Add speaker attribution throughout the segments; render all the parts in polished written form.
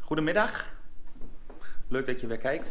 Speaker 1: Goedemiddag, leuk dat je weer kijkt.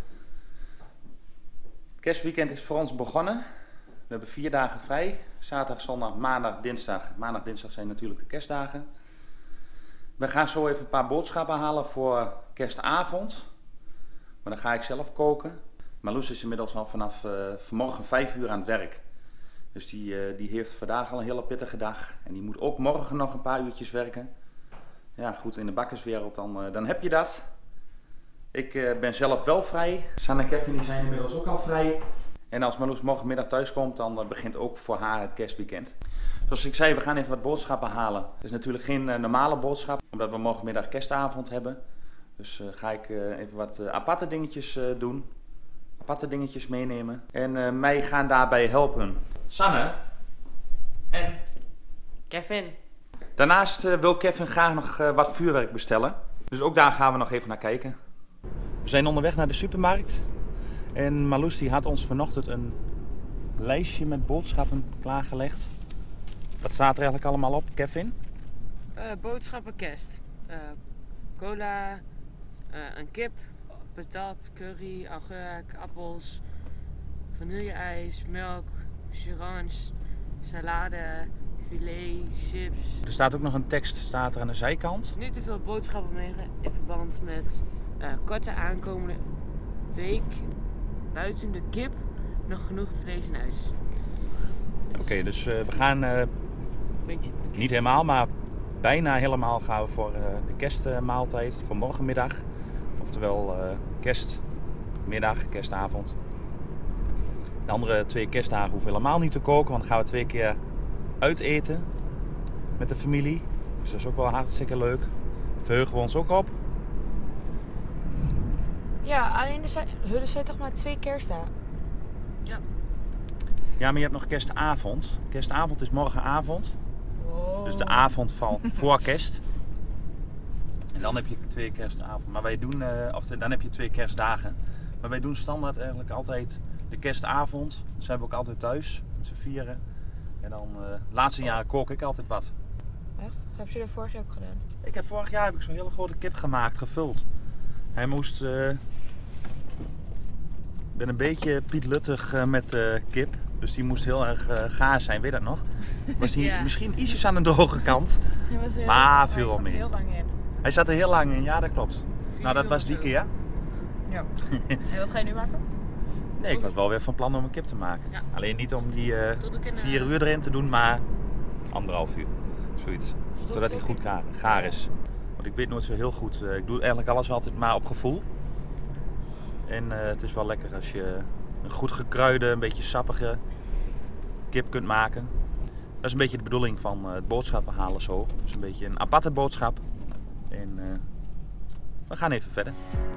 Speaker 1: Het kerstweekend is voor ons begonnen. We hebben 4 dagen vrij. Zaterdag, zondag, maandag, dinsdag. Maandag, dinsdag zijn natuurlijk de kerstdagen. We gaan zo even een paar boodschappen halen voor kerstavond. Maar dan ga ik zelf koken. Marloes is inmiddels al vanaf vanmorgen 5 uur aan het werk. Dus die heeft vandaag al een hele pittige dag. En die moet ook morgen nog een paar uurtjes werken. Ja goed, in de bakkerswereld dan heb je dat. Ik ben zelf wel vrij. Sanne en Kevin die zijn inmiddels ook al vrij. En als Marloes morgenmiddag thuis komt, dan begint ook voor haar het kerstweekend. Zoals ik zei, we gaan even wat boodschappen halen. Het is natuurlijk geen normale boodschap, omdat we morgenmiddag kerstavond hebben. Dus ga ik even wat aparte dingetjes doen. Aparte dingetjes meenemen. En mij gaan daarbij helpen Sanne en
Speaker 2: Kevin.
Speaker 1: Daarnaast wil Kevin graag nog wat vuurwerk bestellen. Dus ook daar gaan we nog even naar kijken. We zijn onderweg naar de supermarkt. En Marloes die had ons vanochtend een lijstje met boodschappen klaargelegd. Wat staat er eigenlijk allemaal op, Kevin?
Speaker 2: Boodschappen kerst. Cola, een kip, patat, curry, augurk, appels, vanille-ijs, melk, charange, salade, filet, chips.
Speaker 1: Er staat ook nog een tekst staat er aan de zijkant.
Speaker 2: Niet te veel boodschappen mee in verband met korte aankomende week. Buiten de kip nog genoeg vlees in huis.
Speaker 1: Oké, dus we gaan
Speaker 2: Beetje voor de
Speaker 1: niet helemaal, maar bijna helemaal gaan we voor de kerstmaaltijd voor morgenmiddag. Oftewel kerstmiddag, kerstavond. De andere 2 kerstdagen hoeven helemaal niet te koken, want dan gaan we 2 keer uiteten met de familie. Dus dat is ook wel hartstikke leuk. Daar verheugen we ons ook op.
Speaker 3: Ja, alleen er zijn toch maar 2 kerstdagen.
Speaker 2: Ja.
Speaker 1: Ja, maar je hebt nog kerstavond. Kerstavond is morgenavond.
Speaker 3: Wow.
Speaker 1: Dus de avond valt voor kerst. En dan heb je 2 kerstavond. Maar wij doen, dan heb je 2 kerstdagen. Maar wij doen standaard eigenlijk altijd de kerstavond. Dus zijn we ook altijd thuis met z'n vieren. En dan de laatste jaren kook ik altijd wat.
Speaker 3: Echt? Heb je dat vorig jaar ook gedaan?
Speaker 1: Vorig jaar heb ik zo'n hele grote kip gemaakt, gevuld. Hij moest... Ik ben een beetje Piet Luttig met kip. Dus die moest heel erg gaar zijn, weet je dat nog? Was die
Speaker 2: Ja.
Speaker 1: misschien ietsjes aan de droge kant. Maar viel wel mee.
Speaker 3: Heel lang in.
Speaker 1: Hij zat er heel lang in, ja dat klopt.
Speaker 2: 4
Speaker 1: Nou dat
Speaker 2: uur
Speaker 1: was
Speaker 2: of
Speaker 1: die
Speaker 2: zo.
Speaker 1: keer.
Speaker 3: Ja. En wat ga je nu maken?
Speaker 1: Nee, ik was wel weer van plan om een kip te maken.
Speaker 2: Ja.
Speaker 1: Alleen niet om die
Speaker 2: Tot ik
Speaker 1: 4 uur erin te doen, maar 1,5 uur. Zoiets. Zodat hij goed gaar is. Want ik weet nooit zo heel goed. Ik doe eigenlijk alles altijd maar op gevoel. En het is wel lekker als je een goed gekruide, een beetje sappige kip kunt maken. Dat is een beetje de bedoeling van het boodschappen halen zo. Dus een beetje een aparte boodschap. En we gaan even verder.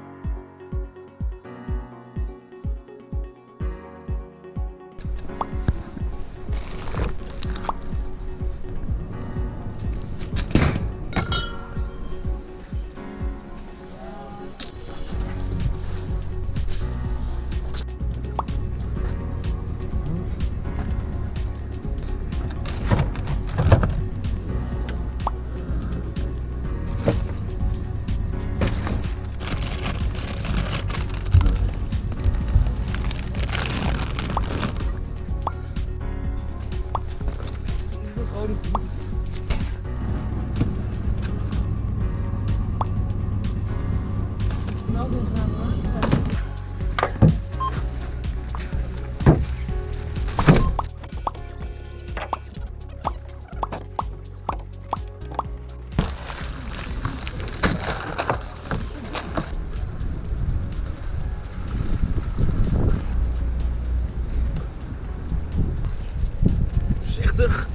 Speaker 1: Voorzichtig.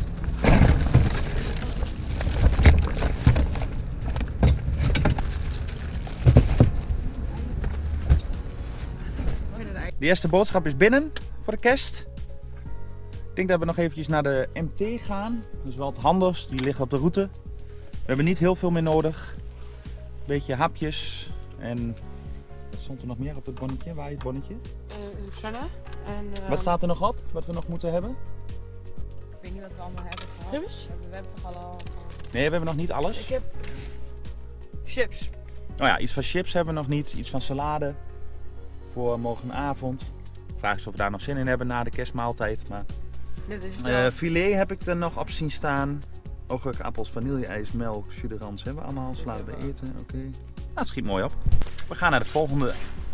Speaker 1: De eerste boodschap is binnen voor de kerst. Ik denk dat we nog eventjes naar de MT gaan. Dat is wel het handigst, die liggen op de route. We hebben niet heel veel meer nodig. Een beetje hapjes en wat stond er nog meer op het bonnetje? Waar is het bonnetje?
Speaker 3: Sanne. En,
Speaker 1: Wat staat er nog op? Wat we nog moeten hebben?
Speaker 3: Ik weet niet wat we allemaal hebben gehad.
Speaker 2: Chips?
Speaker 3: We hebben toch al...
Speaker 1: Nee, we hebben nog niet alles.
Speaker 3: Ik heb chips,
Speaker 1: Nou ja, iets van chips hebben we nog niet. Iets van salade voor morgenavond. De vraag is of we daar nog zin in hebben na de kerstmaaltijd. Maar
Speaker 2: Dit is het
Speaker 1: filet heb ik er nog op zien staan. Augurk, appels, vanille-ijs, melk, jus d'orange hebben we allemaal. Salade bij eten, oké. Nou, het schiet mooi op. We gaan naar de volgende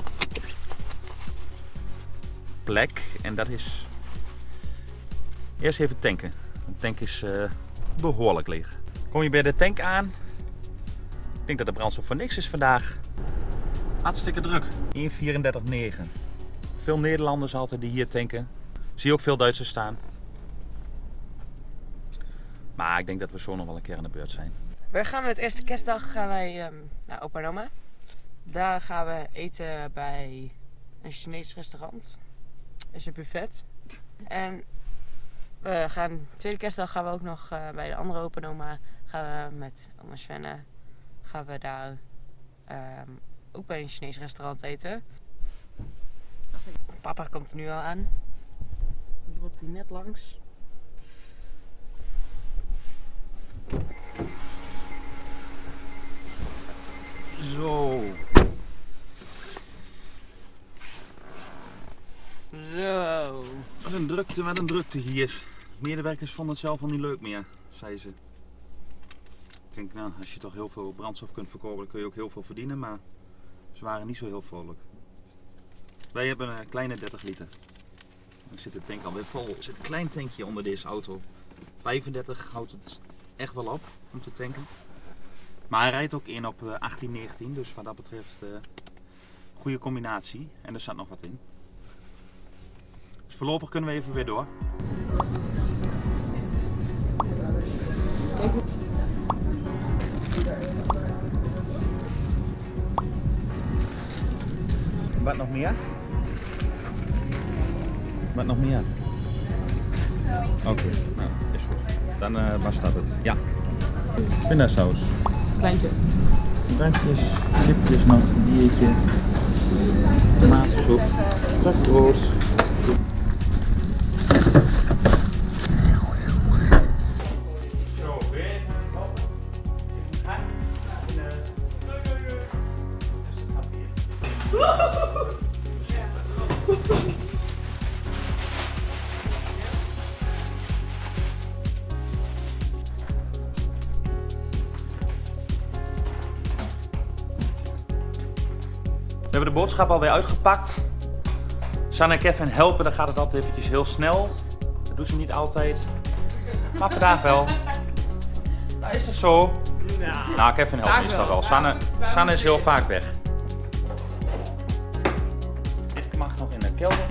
Speaker 1: plek. En dat is... Eerst even tanken. De tank is behoorlijk leeg. Kom je bij de tank aan. Ik denk dat de brandstof voor niks is vandaag. Hartstikke druk. 1,34,9. Veel Nederlanders altijd die hier tanken. Zie je ook veel Duitsers staan. Maar ik denk dat we zo nog wel een keer aan de beurt zijn.
Speaker 2: We gaan met de eerste kerstdag gaan wij naar opa en oma. Daar gaan we eten bij een Chinees restaurant. Is een buffet. En we gaan, de tweede kerstdag gaan we ook nog bij de andere opa en oma. Gaan we met oma Svenne. Gaan we daar ook bij een Chinees restaurant eten. Papa komt er nu al aan. Dan loopt hij net langs.
Speaker 1: Zo.
Speaker 2: Zo.
Speaker 1: Wat een drukte hier. Medewerkers vonden het zelf al niet leuk meer, zei ze. Ik denk, nou, als je toch heel veel brandstof kunt verkopen, dan kun je ook heel veel verdienen, maar ze waren niet zo heel vrolijk. Wij hebben een kleine 30 liter. Dan zit de tank alweer vol. Er zit een klein tankje onder deze auto. 35 houdt het echt wel op om te tanken. Maar hij rijdt ook in op 18, 19, dus wat dat betreft goede combinatie. En er zat nog wat in. Dus voorlopig kunnen we even weer door. Wat nog meer? Wat nog meer? Oké, nou, is goed. Dan was dat het. Ja. Pindasaus.
Speaker 2: Kleintje.
Speaker 1: Drankjes, chipjes nog, een biertje, tomatensoep, stokbrood. We hebben de boodschap alweer uitgepakt. Sanne en Kevin helpen, dan gaat het altijd eventjes heel snel. Dat doen ze niet altijd. Maar vandaag wel. Nou, is dat zo?
Speaker 2: Ja.
Speaker 1: Nou, Kevin helpt meestal wel. Sanne is heel vaak weg. Dit mag nog in de kelder.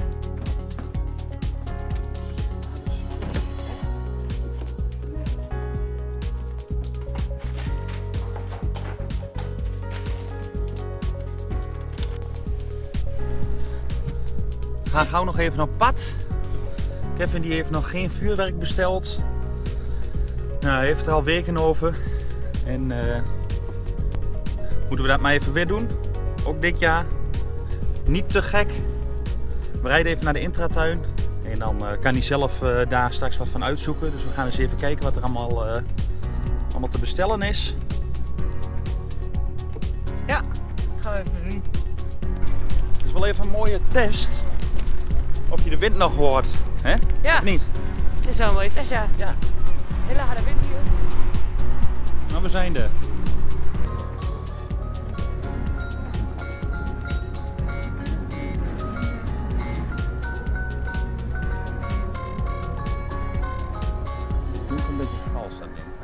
Speaker 1: We gaan gauw nog even op pad. Kevin die heeft nog geen vuurwerk besteld. Nou, hij heeft er al weken over. En moeten we dat maar even weer doen. Ook dit jaar. Niet te gek. We rijden even naar de intratuin. En dan kan hij zelf daar straks wat van uitzoeken. Dus we gaan eens even kijken wat er allemaal te bestellen is.
Speaker 2: Ja, gaan we even doen.
Speaker 1: Het is wel even een mooie test. Of je de wind nog hoort, hè?
Speaker 2: Ja.
Speaker 1: Of niet?
Speaker 2: Dit is wel een mooie test, ja.
Speaker 1: Ja.
Speaker 2: Hele harde wind hier.
Speaker 1: Maar we zijn er. Doe een beetje vals dat ding.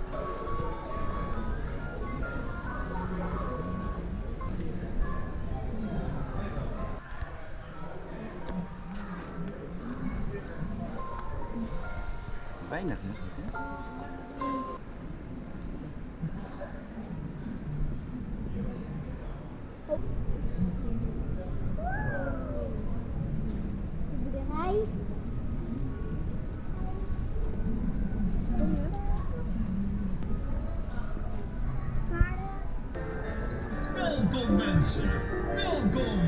Speaker 1: Weinig nog niet, hè?
Speaker 4: Welkom mensen, welkom!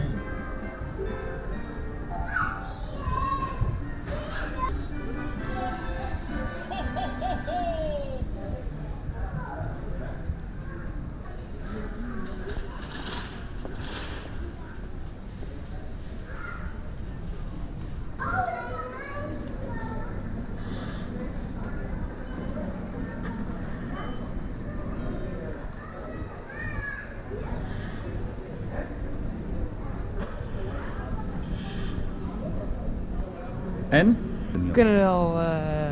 Speaker 1: En?
Speaker 2: We kunnen wel...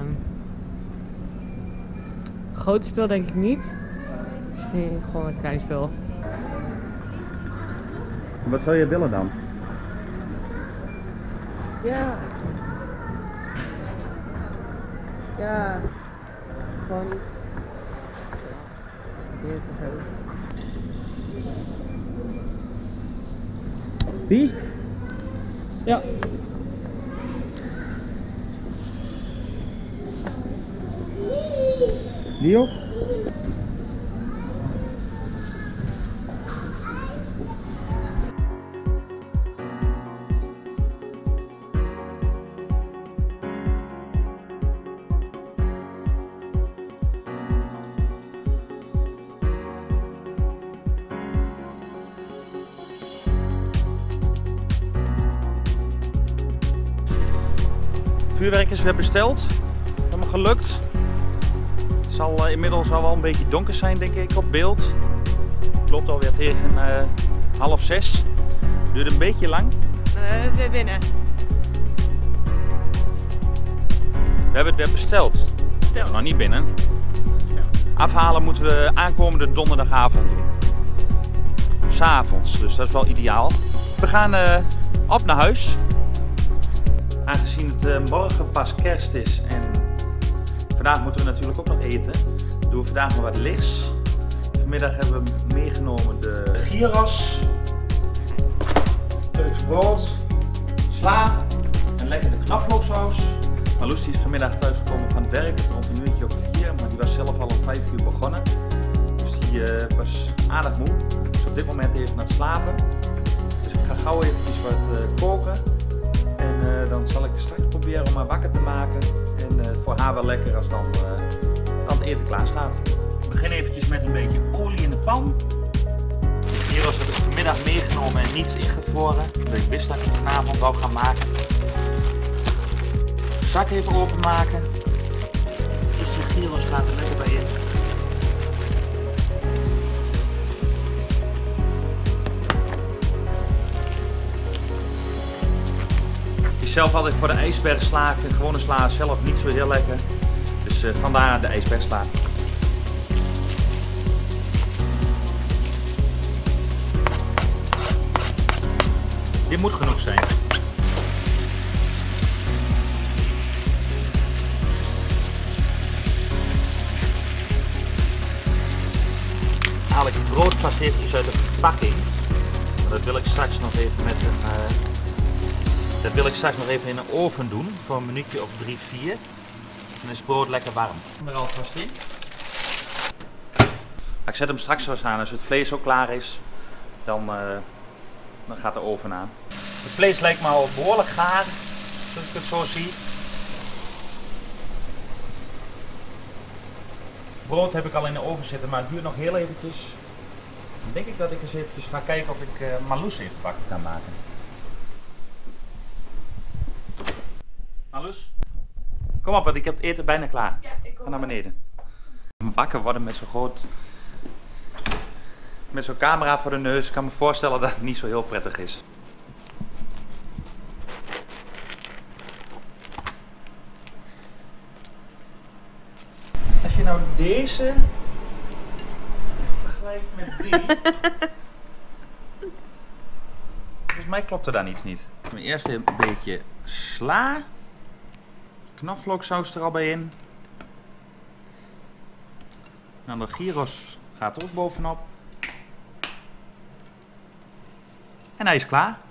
Speaker 2: grote speel denk ik niet. Misschien gewoon een klein spel.
Speaker 1: Wat zou je willen dan?
Speaker 2: Ja. Ja. Gewoon iets. Dit of zo.
Speaker 1: Die?
Speaker 2: Ja.
Speaker 1: Die ook? Vuurwerk is weer besteld. Helemaal gelukt. Het zal inmiddels al wel een beetje donker zijn, denk ik, op beeld. Het loopt alweer tegen 5:30. Duurt een beetje lang.
Speaker 2: Het weer binnen.
Speaker 1: We hebben het weer besteld. Nog niet binnen. Afhalen moeten we aankomende donderdagavond doen. 's Avonds, dus dat is wel ideaal. We gaan op naar huis. Aangezien het morgen pas kerst is en vandaag moeten we natuurlijk ook nog eten, doen we vandaag nog wat lichts. Vanmiddag hebben we meegenomen de gyros, Turks brood, sla en lekkere knoflooksaus. Marloes die is vanmiddag thuisgekomen van het werk, rond een uurtje of 4, maar die was zelf al om 5 uur begonnen. Dus die was aardig moe. Dus op dit moment even aan het slapen. Dus ik ga gauw eventjes wat koken. En dan zal ik straks proberen om haar wakker te maken. En voor haar wel lekker als dan het eten klaar staat. Ik begin eventjes met een beetje olie in de pan. De gyros heb ik vanmiddag meegenomen en niet ingevroren. Omdat ik wist dat ik het vanavond wou gaan maken. De zak even openmaken. Dus de gyros gaat er lekker bij in. Zelf had ik voor de ijsbergsla, ik vind gewone sla zelf niet zo heel lekker. Dus vandaar de ijsbergsla. Dit moet genoeg zijn. Haal ik het brood vast eventjes uit de verpakking. Dat wil ik straks nog even met een... Dat wil ik straks nog even in de oven doen voor een minuutje of 3-4. Dan is het brood lekker warm. Er alvast in. Ik zet hem straks wel aan. Als het vlees ook klaar is, dan gaat de oven aan. Het vlees lijkt me al behoorlijk gaar, als ik het zo zie. Brood heb ik al in de oven zitten, maar het duurt nog heel eventjes. Dan denk ik dat ik eens eventjes ga kijken of ik Marloes even wakker kan maken. Marloes, kom op, want ik heb het eten bijna klaar.
Speaker 3: Ja, ik kom.
Speaker 1: Ga naar beneden. Wakker worden met zo'n groot... Met zo'n camera voor de neus, ik kan me voorstellen dat het niet zo heel prettig is. Als je nou deze vergelijkt met die... Volgens mij klopt er dan iets niet. Eerst een beetje sla. Knoflooksaus er al bij in. En de gyros gaat er ook bovenop. En hij is klaar.